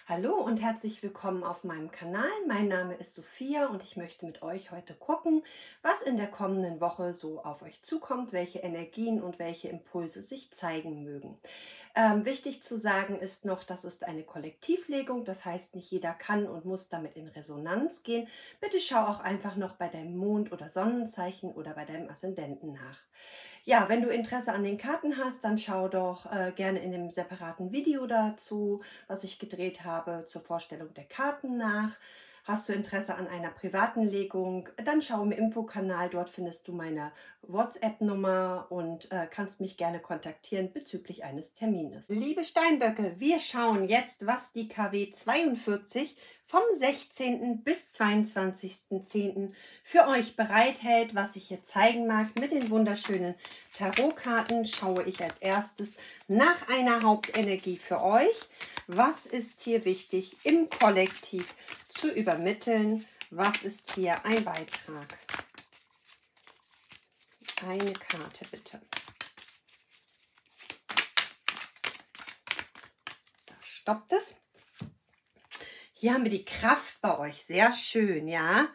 Hallo und herzlich willkommen auf meinem Kanal. Mein Name ist Sophia und ich möchte mit euch heute gucken, was in der kommenden Woche so auf euch zukommt, welche Energien und welche Impulse sich zeigen mögen. Wichtig zu sagen ist noch, das ist eine Kollektivlegung, das heißt, nicht jeder kann und muss damit in Resonanz gehen. Bitte schau auch einfach noch bei deinem Mond- oder Sonnenzeichen oder bei deinem Aszendenten nach. Ja, wenn du Interesse an den Karten hast, dann schau doch gerne in dem separaten Video dazu, was ich gedreht habe, zur Vorstellung der Karten nach. Hast du Interesse an einer privaten Legung, dann schau im Infokanal, dort findest du meine WhatsApp-Nummer und kannst mich gerne kontaktieren bezüglich eines Termines. Liebe Steinböcke, wir schauen jetzt, was die KW 42 vom 16. bis 22.10. für euch bereithält, was ich hier zeigen mag. Mit den wunderschönen Tarotkarten schaue ich als erstes nach einer Hauptenergie für euch. Was ist hier wichtig im Kollektiv zu übermitteln? Was ist hier ein Beitrag? Eine Karte bitte. Da stoppt es. Hier haben wir die Kraft bei euch. Sehr schön, ja.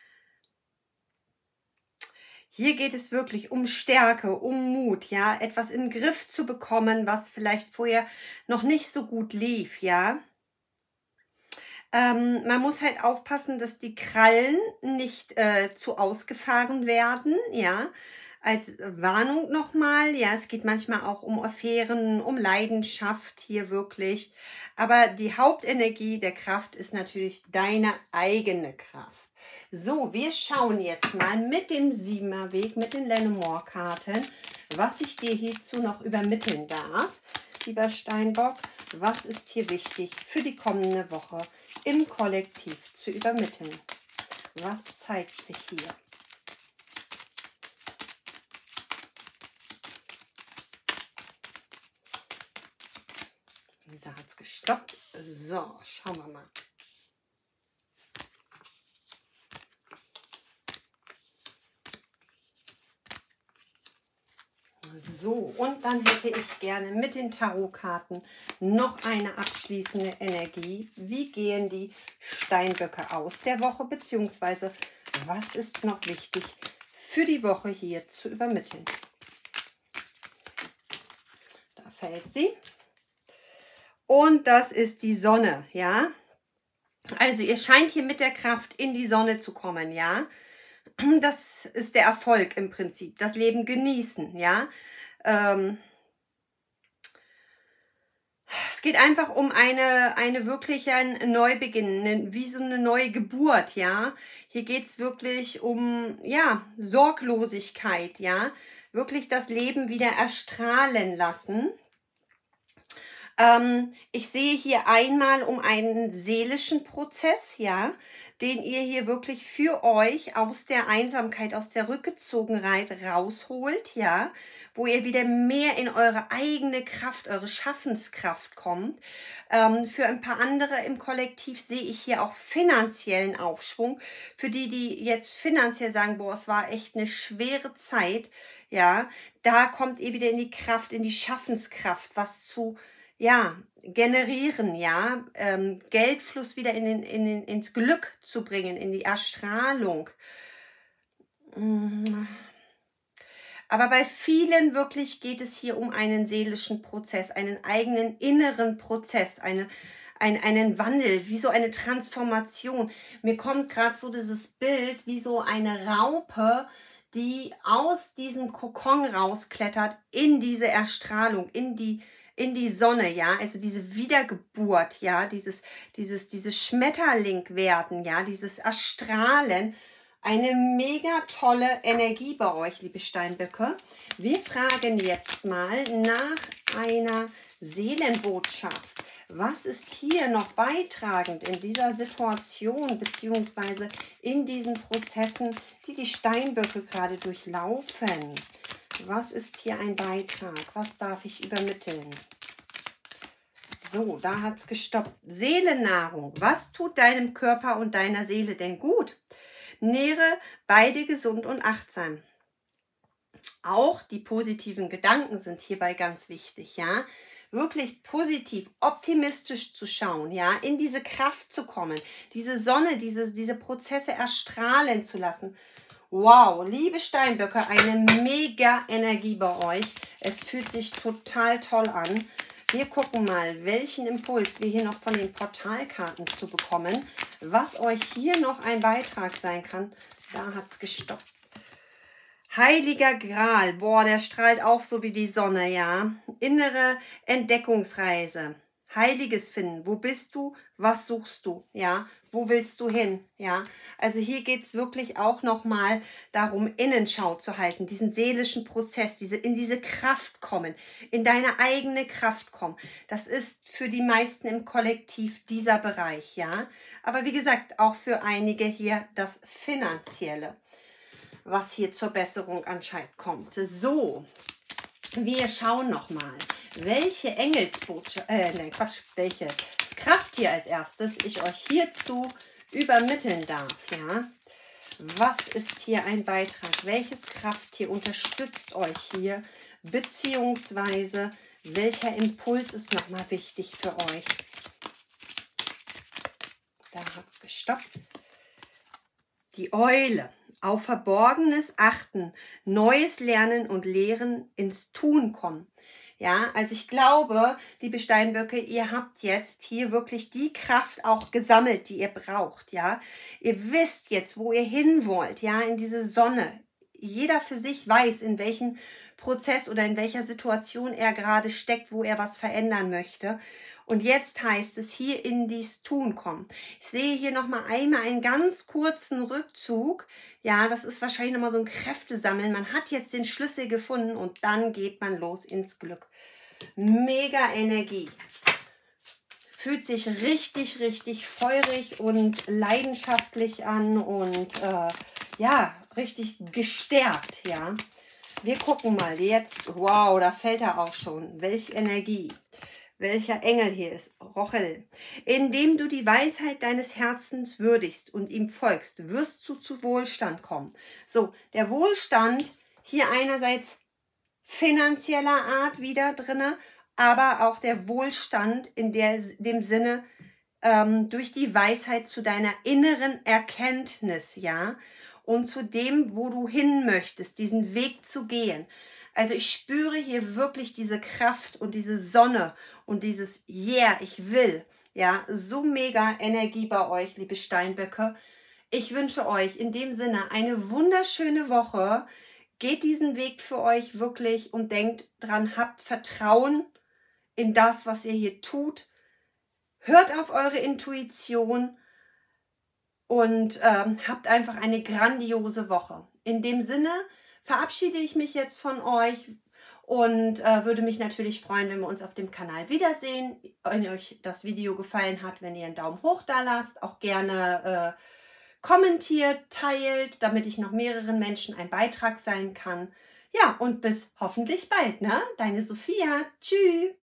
Hier geht es wirklich um Stärke, um Mut, ja, etwas in den Griff zu bekommen, was vielleicht vorher noch nicht so gut lief, ja. Man muss halt aufpassen, dass die Krallen nicht zu ausgefahren werden, ja. Als Warnung nochmal, ja, es geht manchmal auch um Affären, um Leidenschaft hier wirklich. Aber die Hauptenergie der Kraft ist natürlich deine eigene Kraft. So, wir schauen jetzt mal mit dem Siebenerweg, mit den Lenormand-Karten, was ich dir hierzu noch übermitteln darf. Lieber Steinbock, was ist hier wichtig für die kommende Woche im Kollektiv zu übermitteln? Was zeigt sich hier? Da hat es gestoppt. So, schauen wir mal. So, und dann hätte ich gerne mit den Tarotkarten noch eine abschließende Energie. Wie gehen die Steinböcke aus der Woche, beziehungsweise was ist noch wichtig für die Woche hier zu übermitteln? Da fällt sie. Und das ist die Sonne, ja. Also ihr scheint hier mit der Kraft in die Sonne zu kommen, ja. Das ist der Erfolg im Prinzip, das Leben genießen, ja. Es geht einfach um eine wirkliche Neubeginn, wie so eine neue Geburt, ja. Hier geht es wirklich um, ja, Sorglosigkeit, ja. Wirklich das Leben wieder erstrahlen lassen. Ich sehe hier einmal um einen seelischen Prozess, ja, den ihr hier wirklich für euch aus der Einsamkeit, aus der Rückgezogenheit rausholt, ja, wo ihr wieder mehr in eure eigene Kraft, eure Schaffenskraft kommt. Für ein paar andere im Kollektiv sehe ich hier auch finanziellen Aufschwung. Für die, die jetzt finanziell sagen, boah, es war echt eine schwere Zeit, ja, da kommt ihr wieder in die Kraft, in die Schaffenskraft, was zu generieren, ja, Geldfluss wieder ins Glück zu bringen, in die Erstrahlung. Aber bei vielen wirklich geht es hier um einen seelischen Prozess, einen eigenen inneren Prozess, einen Wandel, wie so eine Transformation. Mir kommt gerade so dieses Bild, wie so eine Raupe, die aus diesem Kokon rausklettert in diese Erstrahlung, in die Sonne, ja, also diese Wiedergeburt, ja, dieses Schmetterling werden, ja, dieses Erstrahlen, eine mega tolle Energie bei euch, liebe Steinböcke. Wir fragen jetzt mal nach einer Seelenbotschaft. Was ist hier noch beitragend in dieser Situation, beziehungsweise in diesen Prozessen, die die Steinböcke gerade durchlaufen? Was ist hier ein Beitrag? Was darf ich übermitteln? So, da hat es gestoppt. Seelennahrung. Was tut deinem Körper und deiner Seele denn gut? Nähre beide gesund und achtsam. Auch die positiven Gedanken sind hierbei ganz wichtig, ja. wirklich positiv, optimistisch zu schauen, ja, in diese Kraft zu kommen, diese Sonne, diese Prozesse erstrahlen zu lassen. Wow, liebe Steinböcke, eine mega Energie bei euch. Es fühlt sich total toll an. Wir gucken mal, welchen Impuls wir hier noch von den Portalkarten zu bekommen, was euch hier noch ein Beitrag sein kann. Da hat es gestoppt. Heiliger Gral, boah, der strahlt auch so wie die Sonne, ja. Innere Entdeckungsreise, Heiliges finden, wo bist du, was suchst du, ja, wo willst du hin, ja. Also hier geht es wirklich auch nochmal darum, Innenschau zu halten, diesen seelischen Prozess, in diese Kraft kommen, in deine eigene Kraft kommen. Das ist für die meisten im Kollektiv dieser Bereich, ja. Aber wie gesagt, auch für einige hier das Finanzielle, was hier zur Besserung anscheinend kommt. So, wir schauen nochmal, welche Engelsbotschaft, welches Krafttier als erstes ich euch hierzu übermitteln darf, ja. Was ist hier ein Beitrag? Welches Krafttier unterstützt euch hier? Beziehungsweise, welcher Impuls ist nochmal wichtig für euch? Da hat es gestoppt. Die Eule. Auf Verborgenes achten, Neues lernen und Lehren, ins Tun kommen. Ja, also ich glaube, liebe Steinböcke, ihr habt jetzt hier wirklich die Kraft auch gesammelt, die ihr braucht, ja. Ihr wisst jetzt, wo ihr hin wollt, ja, in diese Sonne. Jeder für sich weiß, in welchem Prozess oder in welcher Situation er gerade steckt, wo er was verändern möchte. Und jetzt heißt es, hier in dies Tun kommen. Ich sehe hier nochmal einmal einen ganz kurzen Rückzug. Ja, das ist wahrscheinlich nochmal so ein Kräftesammeln. Man hat jetzt den Schlüssel gefunden und dann geht man los ins Glück. Mega Energie. Fühlt sich richtig, richtig feurig und leidenschaftlich an und ja, richtig gestärkt, ja. Wir gucken mal jetzt. Wow, da fällt er auch schon. Welche Energie. Welcher Engel hier ist, Rochel. Indem du die Weisheit deines Herzens würdigst und ihm folgst, wirst du zu Wohlstand kommen. So, der Wohlstand hier einerseits finanzieller Art wieder drinne, aber auch der Wohlstand in dem Sinne durch die Weisheit zu deiner inneren Erkenntnis, ja, und zu dem, wo du hin möchtest, diesen Weg zu gehen. Also ich spüre hier wirklich diese Kraft und diese Sonne und dieses Yeah, ich will. Ja, so mega Energie bei euch, liebe Steinböcke. Ich wünsche euch in dem Sinne eine wunderschöne Woche. Geht diesen Weg für euch wirklich und denkt dran, habt Vertrauen in das, was ihr hier tut. Hört auf eure Intuition und habt einfach eine grandiose Woche. In dem Sinne verabschiede ich mich jetzt von euch und würde mich natürlich freuen, wenn wir uns auf dem Kanal wiedersehen. Wenn euch das Video gefallen hat, wenn ihr einen Daumen hoch da lasst, auch gerne kommentiert, teilt, damit ich noch mehreren Menschen ein Beitrag sein kann. Ja, und bis hoffentlich bald, ne? Deine Sophia. Tschüss.